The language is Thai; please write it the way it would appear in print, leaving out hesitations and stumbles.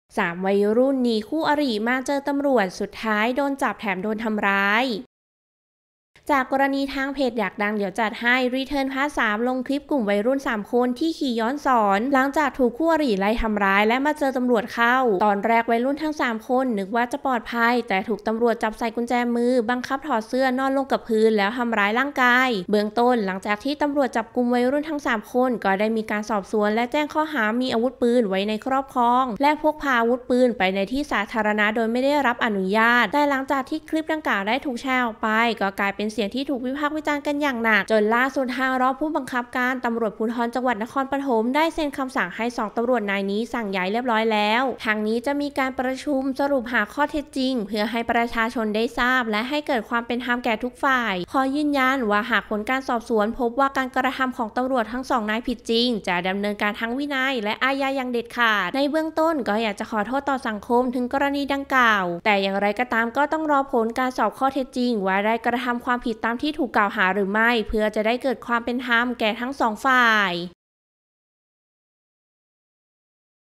วัยรุ่นหนีคู่อริมาเจอตำรวจสุดท้ายโดนจับแถมโดนทำร้าย จากกรณีทางเพจอยากดังเดี๋ยวจัดให้ Return Part 3ลงคลิปกลุ่มวัยรุ่น3คนที่ขี่ย้อนสอนหลังจากถูกคู่อริไล่ทำร้ายและมาเจอตำรวจเข้าตอนแรกวัยรุ่นทั้ง3คนนึกว่าจะปลอดภัยแต่ถูกตำรวจจับใส่กุญแจมือบังคับถอดเสื้อนอนลงกับพื้นแล้วทำร้ายร่างกายเบื้องต้นหลังจากที่ตำรวจจับกุมวัยรุ่นทั้ง3คนก็ได้มีการสอบสวนและแจ้งข้อหามีอาวุธปืนไว้ในครอบครองและพกพาอาวุธปืนไปในที่สาธารณะโดยไม่ได้รับอนุญาตแต่หลังจากที่คลิปดังกล่าวได้ถูกแชร์ออกไปก็กลายเป็นเสียงที่ถูกวิพากษ์วิจารณ์กันอย่างหนักจนล่าสุดทางรองผู้บังคับการตำรวจภูธรจังหวัดนครปฐมได้เซ็นคำสั่งให้2ตำรวจนายนี้สั่งย้ายเรียบร้อยแล้วทางนี้จะมีการประชุมสรุปหาข้อเท็จจริงเพื่อให้ประชาชนได้ทราบและให้เกิดความเป็นธรรมแก่ทุกฝ่ายขอยืนยันว่าหากผลการสอบสวนพบว่าการกระทำของตำรวจทั้ง2นายผิดจริงจะดำเนินการทั้งวินัยและอาญาอย่างเด็ดขาดในเบื้องต้นก็อยากจะขอโทษต่อสังคมถึงกรณีดังกล่าวแต่อย่างไรก็ตามก็ต้องรอผลการสอบข้อเท็จจริงว่าได้กระทำความผิดตามที่ถูกกล่าวหาหรือไม่เพื่อจะได้เกิดความเป็นธรรมแก่ทั้ง2ฝ่าย